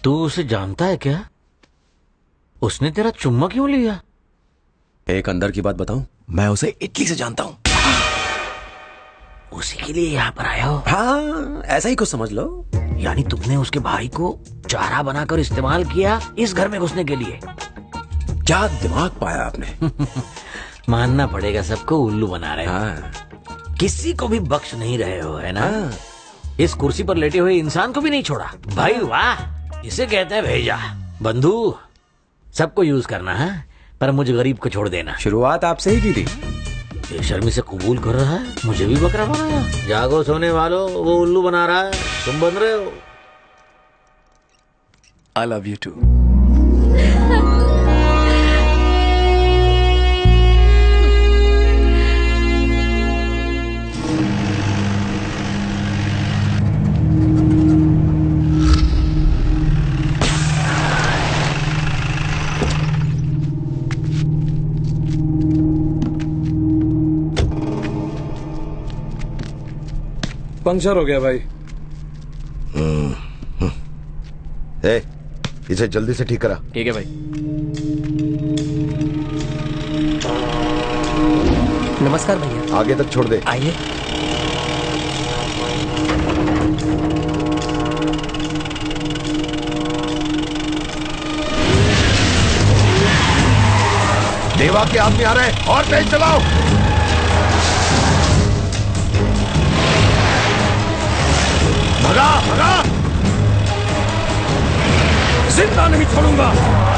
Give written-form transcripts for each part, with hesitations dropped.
तू उसे जानता है क्या? उसने तेरा चुम्मा क्यों लिया? एक अंदर की बात बताऊं, मैं उसे इटली से जानता हूं। उसी के लिए यहाँ पर आया हो? हाँ, ऐसा ही कुछ समझ लो। यानी तुमने उसके भाई को चारा बनाकर इस्तेमाल किया इस घर में घुसने के लिए? क्या दिमाग पाया आपने। मानना पड़ेगा, सबको उल्लू बना रहे हो। हाँ। किसी को भी बख्श नहीं रहे हो, है ना? हाँ। इस कुर्सी पर लेटे हुए इंसान को भी नहीं छोड़ा। भाई वाह, इसे कहते हैं भेजा। बंधु, सबको यूज करना है, पर मुझे गरीब को छोड़ देना। शुरुआत आपसे ही की थी। बेशर्मी से कबूल कर रहा है, मुझे भी बकरा बनाया। जागो सोने वालों, वो उल्लू बना रहा है, तुम बन रहे हो। I love you too. Puncture हो गया भाई। ए, इसे जल्दी से ठीक करा। ठीक है भाई। नमस्कार भैया। आगे तक छोड़ दे। आइए। देवा के आदमी आ रहे हैं, और तेज चलाओ। भगा भगा, जिंदा नहीं छोड़ूंगा।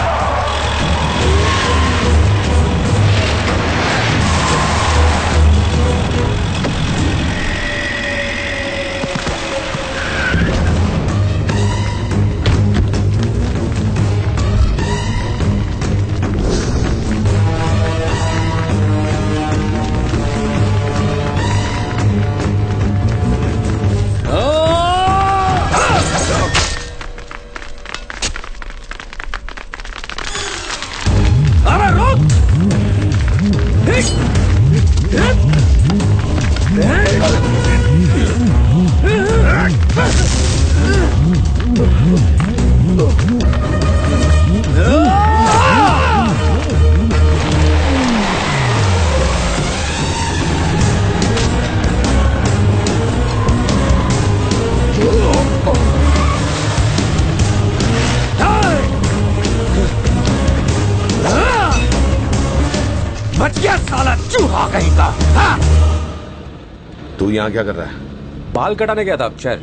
तू यहाँ क्या कर रहा है? बाल कटाने गया था अक्षर।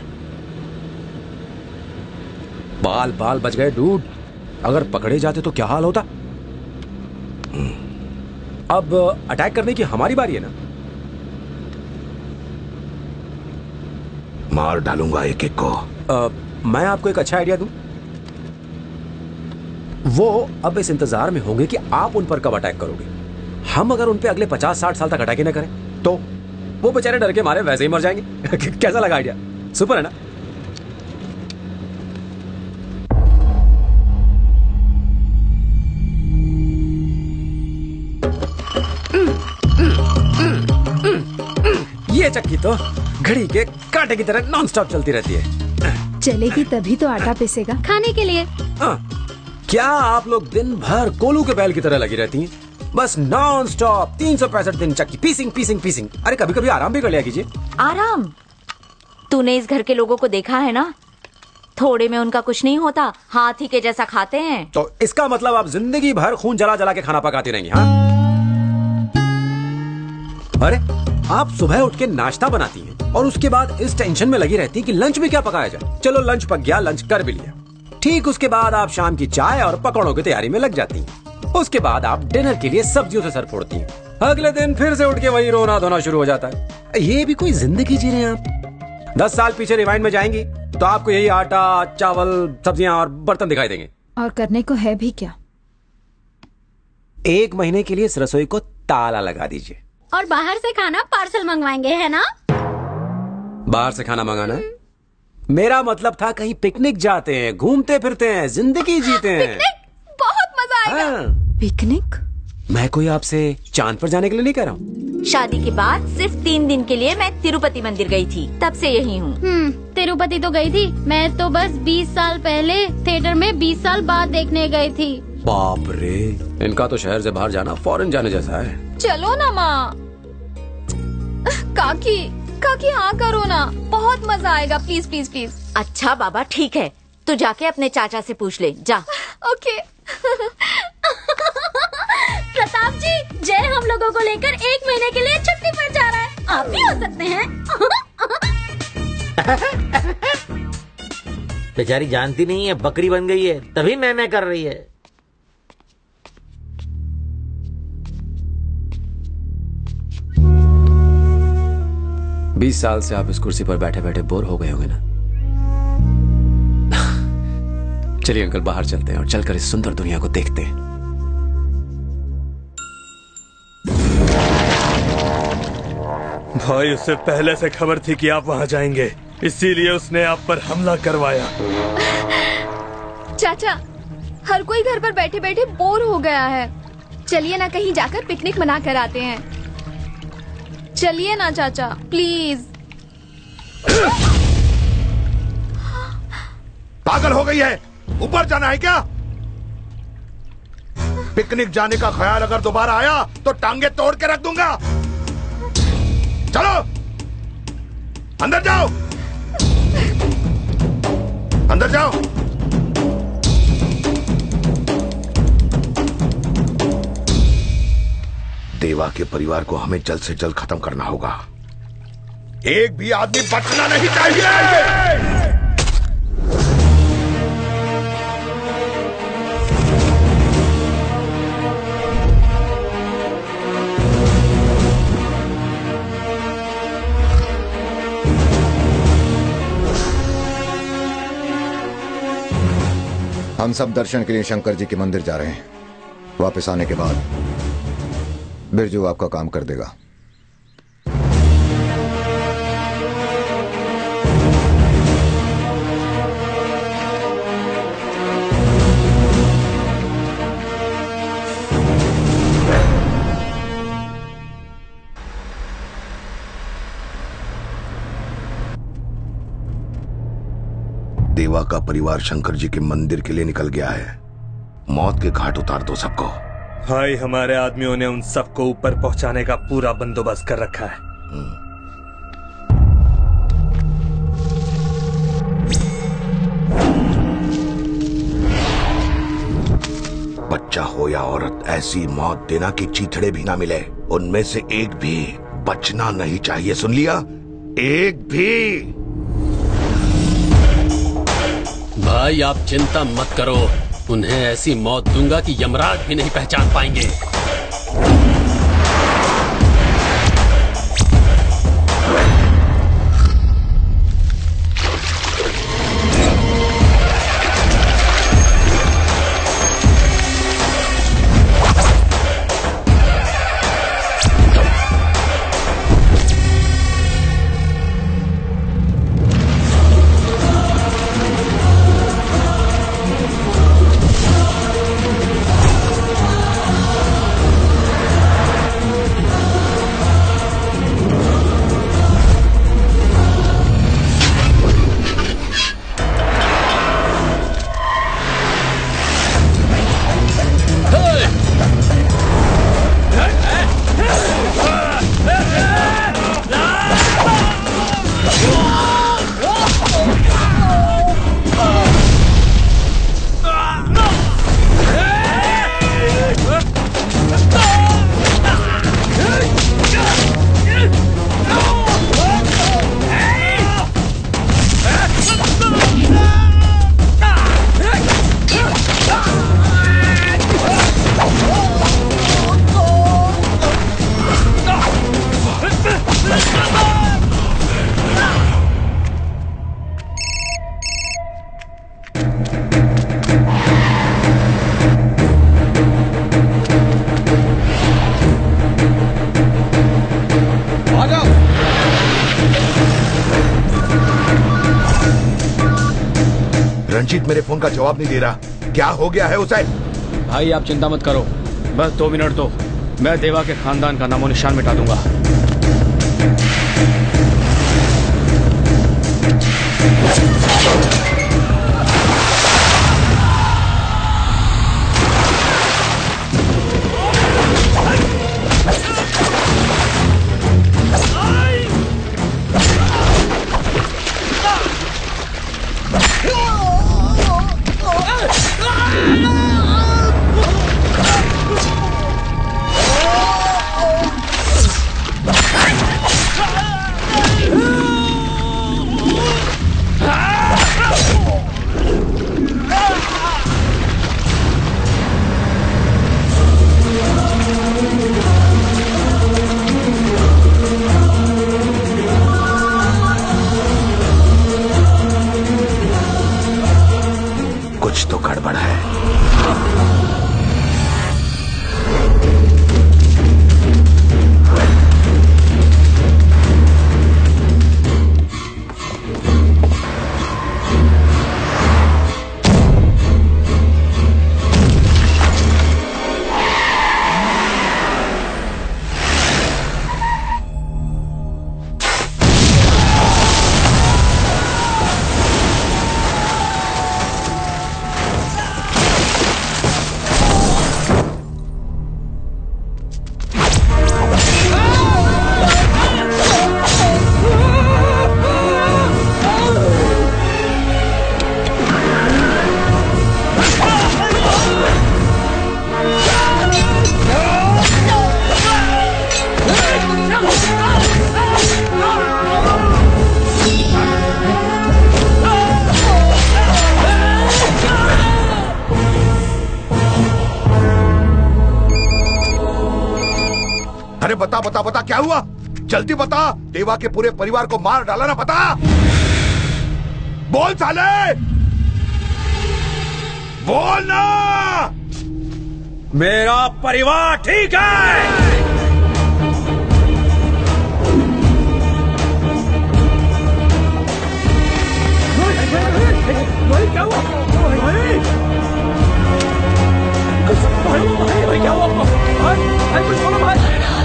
बाल बाल बच गए डूड। अगर पकड़े जाते तो क्या हाल होता। अब अटैक करने की हमारी बारी है ना। मार डालूंगा एक एक को। मैं आपको एक अच्छा आइडिया दूं। वो अब इस इंतजार में होंगे कि आप उन पर कब अटैक करोगे। हम अगर उन पे अगले 50-60 साल तक अटैक ही न करें तो वो बेचारे डर के मारे वैसे ही मर जाएंगे। कैसा लगा आइडिया? सुपर है ना? ये चक्की तो घड़ी के कांटे की तरह नॉन स्टॉप चलती रहती है। चलेगी तभी तो आटा पिसेगा खाने के लिए। क्या आप लोग दिन भर कोलू के बैल की तरह लगी रहती हैं? बस नॉन स्टॉप 365 दिन चक्की पीसिंग पीसिंग पीसिंग। अरे कभी कभी आराम भी कर लिया कीजिए। आराम? तूने इस घर के लोगों को देखा है ना, थोड़े में उनका कुछ नहीं होता, हाथी के जैसा खाते हैं। तो इसका मतलब आप जिंदगी भर खून जला जला के खाना पकाती रहेंगी? हाँ? अरे आप सुबह उठ के नाश्ता बनाती हैं और उसके बाद इस टेंशन में लगी रहती हैं कि लंच में क्या पकाया जाए। चलो लंच पक गया, लंच कर भी लिया। ठीक उसके बाद आप शाम की चाय और पकौड़ों की तैयारी में लग जाती हैं। उसके बाद आप डिनर के लिए सब्जियों से सर फोड़ती हैं। अगले दिन फिर से उठ के वही रोना धोना शुरू हो जाता है। ये भी कोई जिंदगी जी रहे हैं आप? 10 साल पीछे रिवाइंड में जाएंगी तो आपको यही आटा, चावल, सब्जियां और बर्तन दिखाई देंगे। और करने को है भी क्या? 1 महीने के लिए इस रसोई को ताला लगा दीजिए। और बाहर से खाना पार्सल मंगवाएंगे, है ना? बाहर से खाना मंगाना है? मेरा मतलब था कहीं पिकनिक जाते हैं, घूमते फिरते हैं, जिंदगी जीते हैं। पिकनिक? बहुत मजा आएगा। पिकनिक? मैं कोई आपसे चांद पर जाने के लिए नहीं कह रहा हूँ। शादी के बाद सिर्फ 3 दिन के लिए मैं तिरुपति मंदिर गई थी, तब से यही हूँ। तिरुपति तो गई थी, मैं तो बस 20 साल पहले थिएटर में 20 साल बाद देखने गई थी। बाप रे, इनका तो शहर से बाहर जाना फॉरेन जाने जैसा है। चलो ना माँ। काकी काकी हाँ करो ना, बहुत मजा आएगा, प्लीज प्लीज प्लीज। अच्छा बाबा ठीक है, तू जाके अपने चाचा से पूछ ले, जा। ओके। प्रताप जी, जय हम लोगों को लेकर 1 महीने के लिए छुट्टी पर जा रहा है, आप भी हो सकते हैं। बेचारी जानती नहीं है, बकरी बन गई है, तभी मैं कर रही है। बीस साल से आप इस कुर्सी पर बैठे बैठे बोर हो गए होंगे ना। चलिए अंकल बाहर चलते हैं और चलकर इस सुंदर दुनिया को देखते हैं। भाई उससे पहले से खबर थी कि आप वहां जाएंगे, इसीलिए उसने आप पर हमला करवाया। चाचा, हर कोई घर पर बैठे बैठे बोर हो गया है, चलिए ना कहीं जाकर पिकनिक मना कर आते हैं। चलिए ना चाचा प्लीज। पागल हो गई है, ऊपर जाना है क्या? पिकनिक जाने का ख्याल अगर दोबारा आया तो टांगे तोड़ के रख दूंगा। चलो अंदर जाओ, अंदर जाओ। देवा के परिवार को हमें जल्द से जल्द खत्म करना होगा। एक भी आदमी बचना नहीं चाहिए। हम सब दर्शन के लिए शंकर जी के मंदिर जा रहे हैं। वापस आने के बाद बिरजू आपका काम कर देगा। देवा का परिवार शंकर जी के मंदिर के लिए निकल गया है। मौत के घाट उतार दो सबको। भाई हमारे आदमियों ने उन सबको ऊपर पहुंचाने का पूरा बंदोबस्त कर रखा है। बच्चा हो या औरत, ऐसी मौत देना कि चीथड़े भी ना मिले। उनमें से एक भी बचना नहीं चाहिए, सुन लिया? एक भी। भाई आप चिंता मत करो, उन्हें ऐसी मौत दूंगा कि यमराज भी नहीं पहचान पाएंगे। रंजीत मेरे फोन का जवाब नहीं दे रहा, क्या हो गया है उसे? भाई आप चिंता मत करो, बस 2 मिनट दो। मैं देवा के खानदान का नामो निशान मिटा दूंगा। कुछ तो गड़बड़ है। अरे बता बता बता, क्या हुआ? जल्दी बता। देवा के पूरे परिवार को मार डाला ना, बता। बोल साले, बोल ना। मेरा परिवार ठीक है। क्या हुआ? भाई क्या हुआ? भाई कुछ बोलो भाई।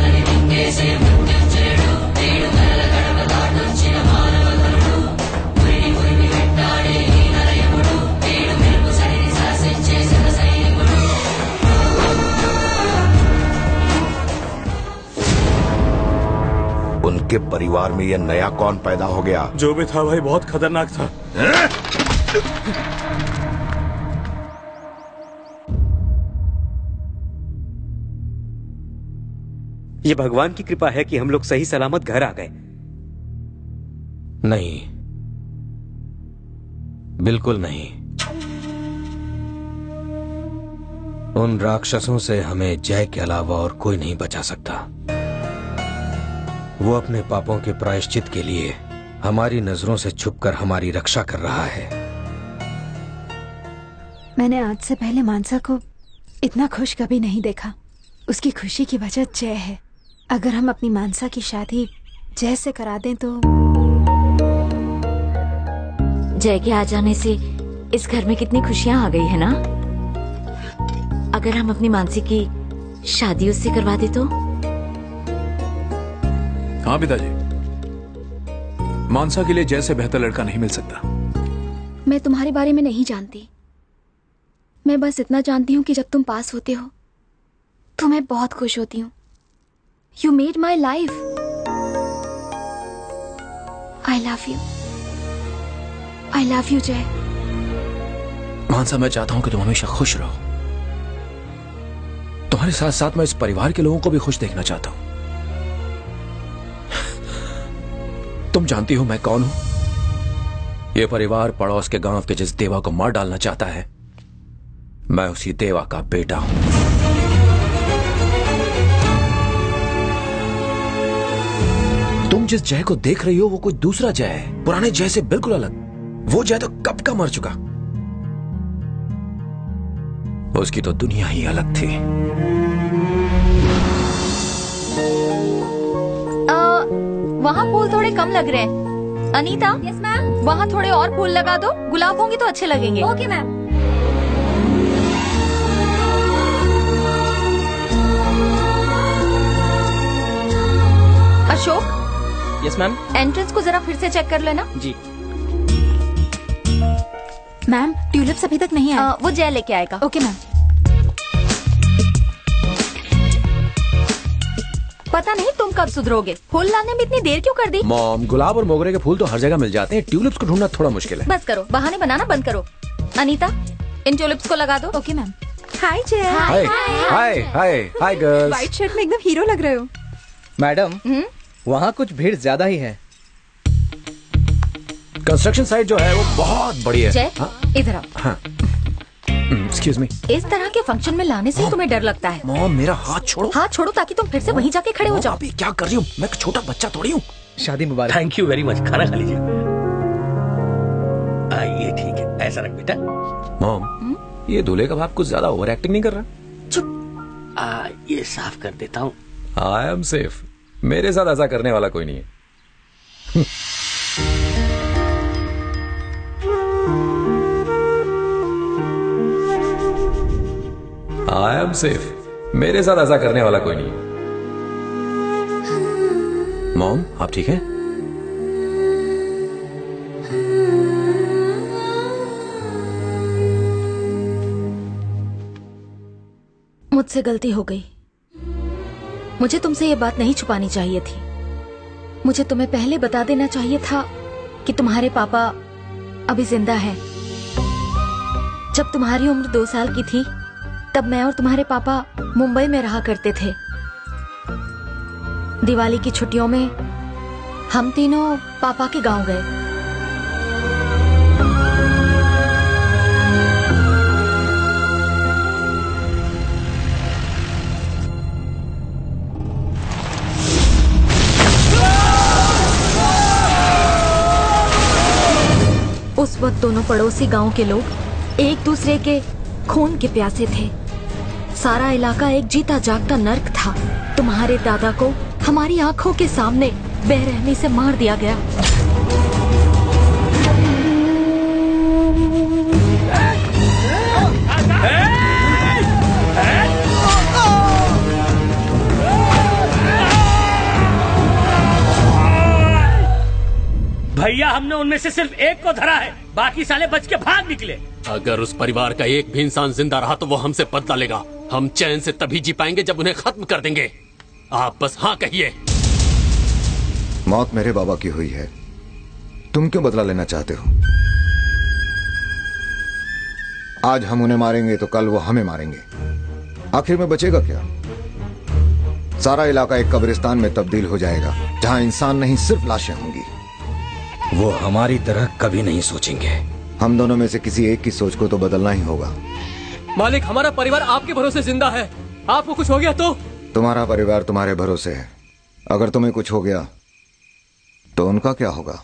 उनके परिवार में ये नया कौन पैदा हो गया? जो भी था भाई बहुत खतरनाक था। ये भगवान की कृपा है कि हम लोग सही सलामत घर आ गए। नहीं, बिल्कुल नहीं। उन राक्षसों से हमें जय के अलावा और कोई नहीं बचा सकता। वो अपने पापों के प्रायश्चित के लिए हमारी नजरों से छुपकर हमारी रक्षा कर रहा है। मैंने आज से पहले मानसा को इतना खुश कभी नहीं देखा। उसकी खुशी की वजह जय है। अगर हम अपनी मानसा की शादी जय से करा दें तो। जय के आ जाने से इस घर में कितनी खुशियां आ गई है ना। अगर हम अपनी मानसी की शादी उससे करवा दे तो। हाँ पिताजी, मानसा के लिए जय से बेहतर लड़का नहीं मिल सकता। मैं तुम्हारे बारे में नहीं जानती। मैं बस इतना जानती हूँ कि जब तुम पास होते हो तो मैं बहुत खुश होती हूँ। You made my life. I love you. I love you, जय। मानसा, मैं चाहता हूं कि तुम हमेशा खुश रहो। तुम्हारे साथ साथ मैं इस परिवार के लोगों को भी खुश देखना चाहता हूं। तुम जानती हो मैं कौन हूं? यह परिवार पड़ोस के गांव के जिस देवा को मार डालना चाहता है, मैं उसी देवा का बेटा हूं। तुम जिस जय को देख रही हो वो कोई दूसरा जय है, पुराने जय से बिल्कुल अलग। वो जय तो कब का मर चुका। उसकी तो दुनिया ही अलग थी। वहाँ फूल थोड़े कम लग रहे हैं। अनीता, यस मैम, वहाँ थोड़े और फूल लगा दो। गुलाब होंगे तो अच्छे लगेंगे। Okay ma'am. Yes ma'am. Entrance को जरा फिर से चेक कर लेना। जी मैम, ट्यूलिप्स अभी तक नहीं आए। वो जय लेके आएगा। Okay ma'am. पता नहीं तुम कब सुधरोगे, फूल लाने में इतनी देर क्यों कर दी? मॉम, गुलाब और मोगरे के फूल तो हर जगह मिल जाते हैं, ट्यूलिप्स को ढूंढना थोड़ा मुश्किल है। बस करो, बहाने बनाना बंद करो। अनीता, इन ट्यूलिप्स को लगा दो। Okay ma'am. Hi Jai. Hi hi hi hi girls. White shirt में एकदम हीरो लग रहे हो। मैडम, वहाँ कुछ भीड़ ज्यादा ही है। कंस्ट्रक्शन साइट जो है वो बहुत बड़ी है। जय, इधर आओ। हाँ। Excuse me. इस तरह के फंक्शन में लाने से तुम्हें डर लगता है। मॉम, मेरा हाथ छोड़ो। हाथ छोड़ो ताकि तुम फिर से वहीं जाके खड़े हो जाओ। अभी क्या कर रही हूँ, मैं छोटा बच्चा थोड़ी हूँ। शादी मुबारक। Thank you very much. खाना खा लीजिए। ये ठीक है, ऐसा रख बेटा। मॉम, ये दूल्हे का बाप कुछ ज्यादा ओवर एक्टिंग नहीं कर रहा? चुप। ये साफ कर देता हूँ। I am safe. मेरे साथ ऐसा करने वाला कोई नहीं है। I am safe. मेरे साथ ऐसा करने वाला कोई नहीं है। मॉम, आप ठीक हैं? मुझसे गलती हो गई। मुझे तुमसे ये बात नहीं छुपानी चाहिए थी। मुझे तुम्हें पहले बता देना चाहिए था कि तुम्हारे पापा अभी जिंदा हैं। जब तुम्हारी उम्र 2 साल की थी तब मैं और तुम्हारे पापा मुंबई में रहा करते थे। दिवाली की छुट्टियों में हम तीनों पापा के गांव गए। उस वक्त दोनों पड़ोसी गांव के लोग एक दूसरे के खून के प्यासे थे। सारा इलाका एक जीता जागता नर्क था। तुम्हारे दादा को हमारी आंखों के सामने बेरहमी से मार दिया गया। भैया, हमने उनमें से सिर्फ एक को धरा है, बाकी साले बच के भाग निकले। अगर उस परिवार का एक भी इंसान जिंदा रहा तो वो हमसे बदला लेगा। हम चैन से तभी जी पाएंगे जब उन्हें खत्म कर देंगे। आप बस हाँ कहिए। मौत मेरे बाबा की हुई है, तुम क्यों बदला लेना चाहते हो? आज हम उन्हें मारेंगे तो कल वो हमें मारेंगे। आखिर में बचेगा क्या? सारा इलाका एक कब्रिस्तान में तब्दील हो जाएगा जहां इंसान नहीं सिर्फ लाशें होंगी। वो हमारी तरह कभी नहीं सोचेंगे। हम दोनों में से किसी एक की सोच को तो बदलना ही होगा। मालिक, हमारा परिवार आपके भरोसे जिंदा है। आपको कुछ हो गया तो? तुम्हारा परिवार तुम्हारे भरोसे है। अगर तुम्हें कुछ हो गया तो उनका क्या होगा?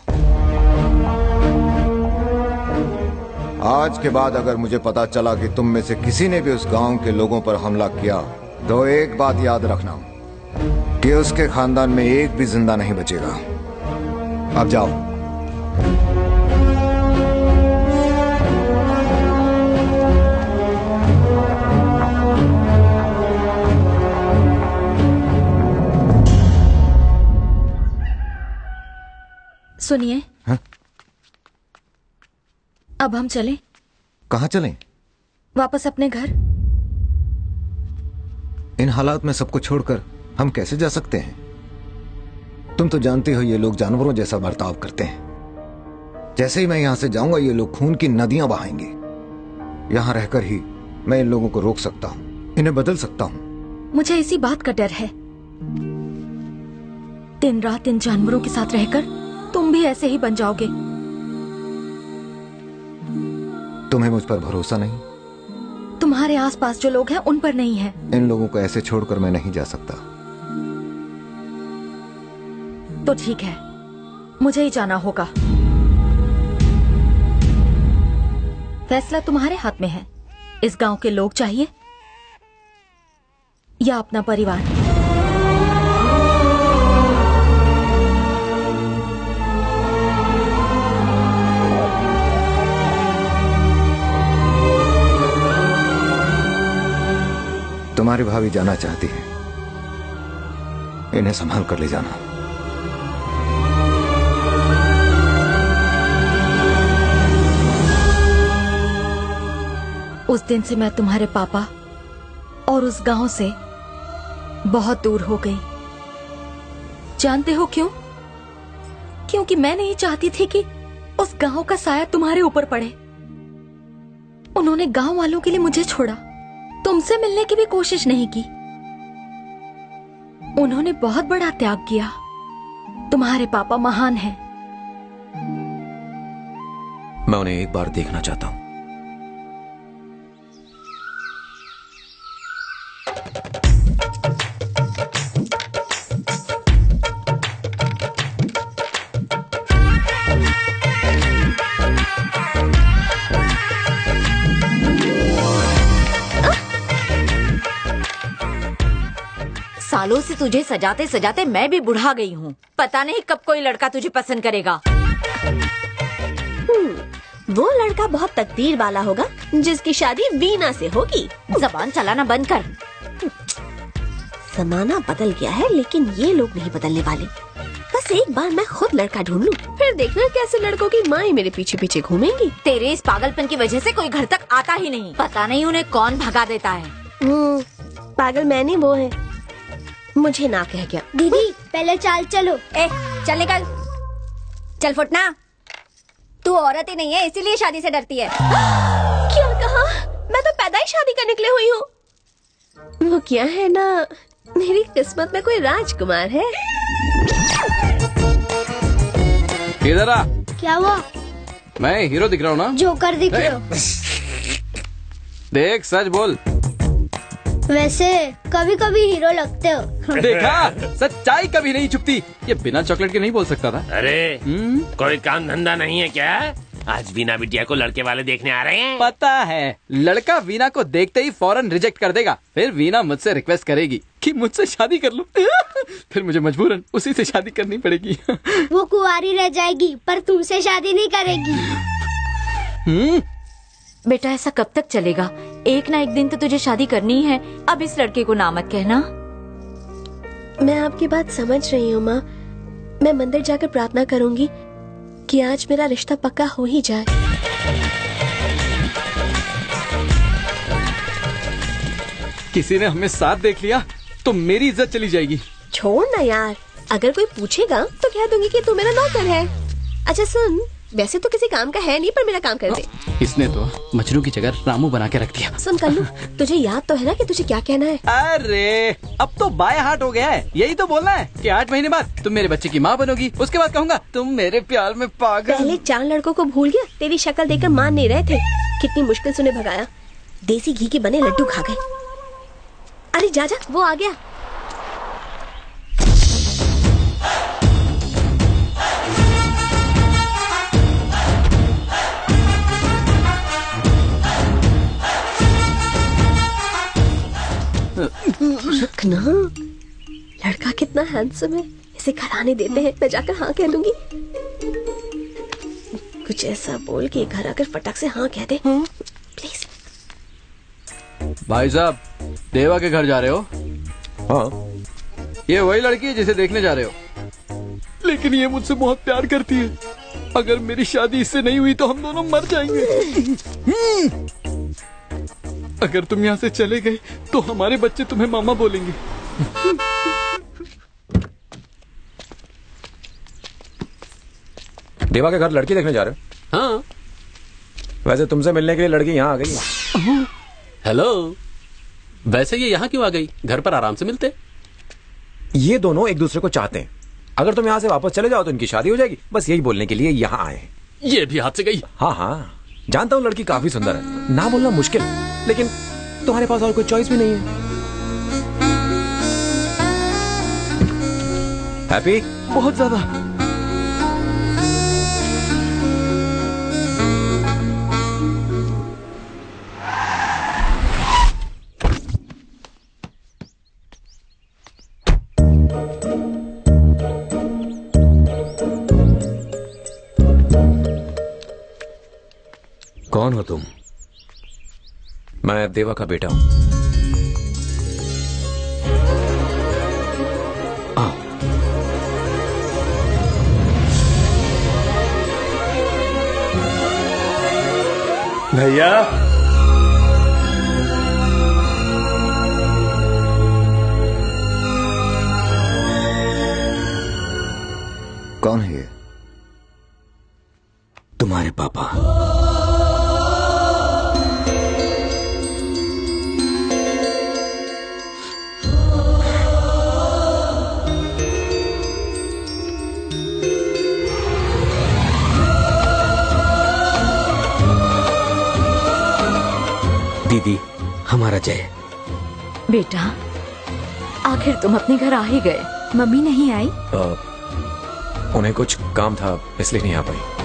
आज के बाद अगर मुझे पता चला कि तुम में से किसी ने भी उस गांव के लोगों पर हमला किया तो एक बात याद रखना कि उसके खानदान में एक भी जिंदा नहीं बचेगा। अब जाओ। सुनिए, अब हम चलें? कहाँ चलें? वापस अपने घर। इन हालात में सबको छोड़कर हम कैसे जा सकते हैं? तुम तो जानती हो ये लोग जानवरों जैसा बर्ताव करते हैं। जैसे ही मैं यहां से जाऊंगा ये लोग खून की नदियां बहाएंगे। यहां रहकर ही मैं इन लोगों को रोक सकता हूं, इन्हें बदल सकता हूं। मुझे इसी बात का डर है। दिन रात इन जानवरों के साथ रहकर तुम भी ऐसे ही बन जाओगे। तुम्हें मुझ पर भरोसा नहीं? तुम्हारे आसपास जो लोग हैं उन पर नहीं है। इन लोगों को ऐसे छोड़कर मैं नहीं जा सकता। तो ठीक है, मुझे ही जाना होगा। फैसला तुम्हारे हाथ में है। इस गांव के लोग चाहिए या अपना परिवार? तुम्हारी भाभी जाना चाहती है, इन्हें संभाल कर ले जाना। उस दिन से मैं तुम्हारे पापा और उस गांव से बहुत दूर हो गई। जानते हो क्यों? क्योंकि मैं नहीं चाहती थी कि उस गांव का साया तुम्हारे ऊपर पड़े। उन्होंने गांव वालों के लिए मुझे छोड़ा, तुमसे मिलने की भी कोशिश नहीं की। उन्होंने बहुत बड़ा त्याग किया। तुम्हारे पापा महान हैं। मैं उन्हें एक बार देखना चाहता हूं। सालों से तुझे सजाते सजाते मैं भी बुढ़ा गई हूँ। पता नहीं कब कोई लड़का तुझे पसंद करेगा। वो लड़का बहुत तकदीर वाला होगा जिसकी शादी वीना से होगी। जबान चलाना बंद कर। जमाना बदल गया है लेकिन ये लोग नहीं बदलने वाले। बस एक बार मैं खुद लड़का ढूंढ लूं, फिर देखना कैसे लड़कों की माएं मेरे पीछे पीछे घूमेंगी। तेरे इस पागलपन की वजह से कोई घर तक आता ही नहीं। पता नहीं उन्हें कौन भगा देता है। पागल मैं नहीं, वो है। मुझे ना कह गया। दीदी पहले चाल चलो। चल निकल, चल फुटना। तू औरत ही नहीं है इसीलिए शादी से डरती है। क्या कहा? मैं तो पैदा ही शादी का निकले हुई हूँ। वो क्या है ना, मेरी किस्मत में कोई राजकुमार है। इधर आ। क्या हुआ? मैं हीरो दिख रहा हूँ ना? जोकर दिख रहे हो। देख सच बोल। वैसे कभी कभी हीरो लगते हो। देखा, सच्चाई कभी नहीं छुपती। ये बिना चॉकलेट के नहीं बोल सकता था। अरे कोई काम धंधा नहीं है क्या? आज वीना बिटिया को लड़के वाले देखने आ रहे हैं। पता है, लड़का वीना को देखते ही फौरन रिजेक्ट कर देगा। फिर वीना मुझसे रिक्वेस्ट करेगी कि मुझसे शादी कर लो। फिर मुझे मजबूरन उसी से शादी करनी पड़ेगी। वो कुंवारी रह जाएगी पर तुमसे शादी नहीं करेगी। बेटा ऐसा कब तक चलेगा? एक ना एक दिन तो तुझे शादी करनी ही है। अब इस लड़के को ना मत कहना। मैं आपकी बात समझ रही हूँ माँ। मैं मंदिर जाकर प्रार्थना करूंगी कि आज मेरा रिश्ता पक्का हो ही जाए। किसी ने हमें साथ देख लिया तो मेरी इज्जत चली जाएगी। छोड़ ना यार, अगर कोई पूछेगा तो कह दूंगी कि तू मेरा नौकर है। अच्छा सुन, वैसे तो किसी काम का है नहीं पर मेरा काम कर दे। इसने तो मजनू की जगह रामू बना के रख दिया। सुन कल्लू, तुझे याद तो है ना कि तुझे क्या कहना है? अरे अब तो बाय हार्ट हो गया है। यही तो बोलना है कि 8 महीने बाद तुम मेरे बच्चे की माँ बनोगी। उसके बाद कहूँगा तुम मेरे प्यार में पागल। पहले 4 लड़कों को भूल गया, तेरी शक्ल देखकर मान नहीं रहे थे। कितनी मुश्किल से उन्हें भगाया। देसी घी के बने लड्डू खा गए। अरे जा जा, वो आ गया। रुकना, लड़का कितना हैंडसम है। इसे घर आने देते हैं, मैं जाकर हाँ कह दूंगी। कुछ ऐसा बोल कि घर आकर फटक से हाँ कह दे प्लीज। भाई साहब, देवा के घर जा रहे हो? हाँ। ये वही लड़की है जिसे देखने जा रहे हो? लेकिन ये मुझसे बहुत प्यार करती है। अगर मेरी शादी इससे नहीं हुई तो हम दोनों मर जाएंगे। अगर तुम यहाँ से चले गए तो हमारे बच्चे तुम्हें मामा बोलेंगे। देवा के घर लड़की देखने जा रहे हो? हाँ। वैसे तुमसे मिलने के लिए लड़की यहाँ आ गई है। हेलो, वैसे ये यहाँ क्यों आ गई? घर पर आराम से मिलते। ये दोनों एक दूसरे को चाहते हैं। अगर तुम यहाँ से वापस चले जाओ तो इनकी शादी हो जाएगी। बस यही बोलने के लिए यहाँ आए हैं। ये भी हाथ से गई। हाँ हाँ, जानता हूँ लड़की काफी सुंदर है, ना बोलना मुश्किल, लेकिन तुम्हारे पास और कोई चॉइस भी नहीं है। हैप्पी? बहुत ज्यादा। कौन हो तुम? मैं देवा का बेटा हूं। भैया दीदी, हमारा जय। बेटा, आखिर तुम अपने घर आ ही गए। मम्मी नहीं आई? उन्हें कुछ काम था इसलिए नहीं आ पाई।